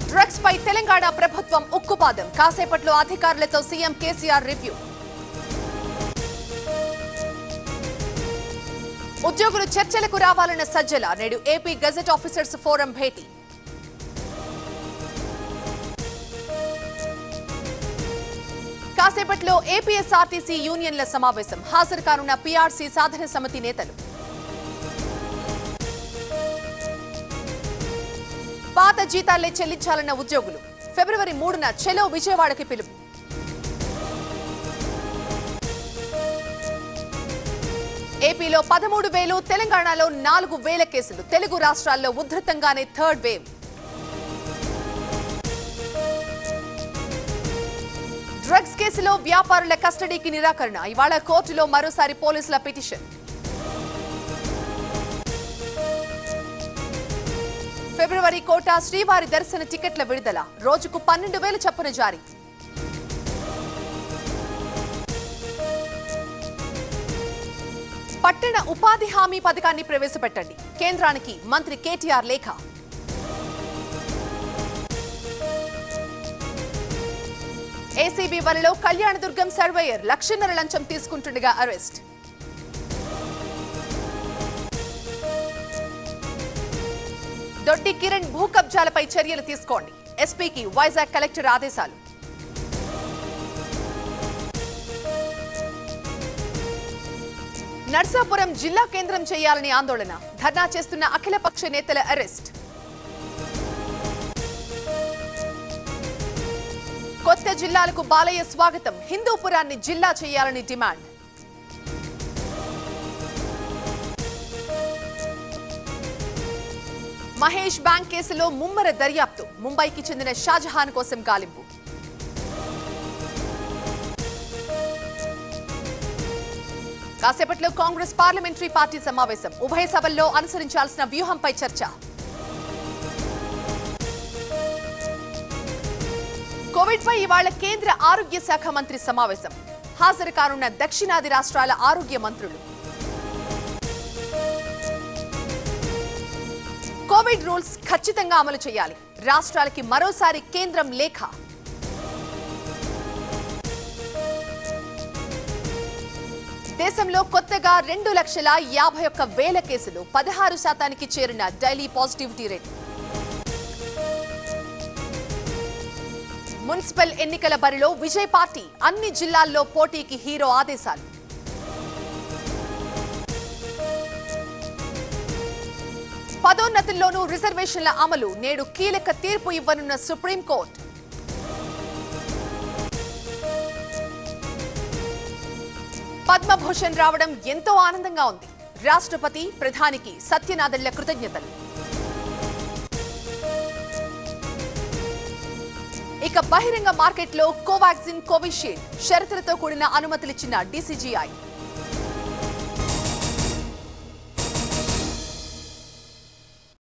Drugs పై తెలంగాణ ప్రభుత్వం ఉక్కుపాదం. కాసేపట్లో అధికారులతో సీఎం కేసీఆర్ రివ్యూ. ఉద్యోగులు చర్చలకు రావాలన్న సజ్జల. నేడు ఏపీ గెజెట్ ఆఫీసర్స్ ఫోరం భేటీ. కాసేపట్లో ఏపీఎస్ఆర్టీసీ యూనియన్ల సమావేశం. హాజరు కానున్న పీఆర్సీ సాధన సమితి నేతలు. పాత జీతాలే చెల్లించాలన్న ఉద్యోగులు. ఫిబ్రవరి 3న చెలో విజయవాడకి పిలుపు. ఏపీలో 13,000, తెలంగాణలో 4,000 కేసులు. తెలుగు రాష్ట్రాల్లో ఉధృతంగానే థర్డ్ వేవ్. డ్రగ్స్ కేసులో వ్యాపారుల కస్టడీకి నిరాకరణ. ఇవాళ కోర్టులో మరోసారి పోలీసుల పిటిషన్. ఫిబ్రవరి కోట శ్రీవారి దర్శన టికెట్ల విడుదల. రోజుకు 12,000 చొప్పున జారీ. పట్టణ ఉపాధి హామీ పథకాన్ని ప్రవేశపెట్టండి. కేంద్రానికి మంత్రి కేటీఆర్ లేఖ. ఏసీబీ వలలో కళ్యాణదుర్గం సర్వేయర్ 1,00,000 లంచం తీసుకుంటుండగా అరెస్ట్. దొడ్డి కిరణ్ భూ కబ్జాలపై చర్యలు తీసుకోండి. ఎస్పీకి వైజాగ్ కలెక్టర్ ఆదేశాలు. నర్సాపురం జిల్లా కేంద్రం చేయాలని ఆందోళన. ధర్నా చేస్తున్న అఖిలపక్ష నేతల అరెస్ట్. కొత్త జిల్లాలకు బాలయ్య స్వాగతం. హిందూపురాన్ని జిల్లా చేయాలని డిమాండ్. మహేష్ బ్యాంక్ కేసులో ముమ్మర దర్యాప్తు. ముంబైకి చెందిన షాజహాన్ కోసం గాలింపు. కాసేపట్లో కాంగ్రెస్ పార్లమెంటరీ పార్టీ సమావేశం. ఉభయ సభల్లో అనుసరించాల్సిన వ్యూహంపై చర్చ. కోవిడ్ పై ఇవాళ కేంద్ర ఆరోగ్య శాఖ మంత్రి సమావేశం. హాజరు కానున్న దక్షిణాది రాష్ట్రాల ఆరోగ్య మంత్రులు. కోవిడ్ రూల్స్ ఖచ్చితంగా అమలు చేయాలి. రాష్ట్రాలకి మరోసారి కేంద్రం లేఖ. దేశంలో కొత్తగా 2,51,000 కేసులు. 16% చేరిన డైలీ పాజిటివిటీ రేట్. మున్సిపల్ ఎన్నికల బరిలో విజయ్ పార్టీ. అన్ని జిల్లాల్లో పోటీకి హీరో ఆదేశాలు. పదోన్నతుల్లోనూ రిజర్వేషన్ల అమలు. నేడు కీలక తీర్పు ఇవ్వనున్న సుప్రీంకోర్టు. పద్మభూషణ్ రావడం ఎంతో ఆనందంగా ఉంది. రాష్ట్రపతి, ప్రధానికి సత్యనాదెళ్ల కృతజ్ఞతలు. ఇక బహిరంగ మార్కెట్లో కోవాక్సిన్, కోవిషీల్డ్ షరతులతో కూడిన అనుమతులిచ్చిన డీసీజీఐ.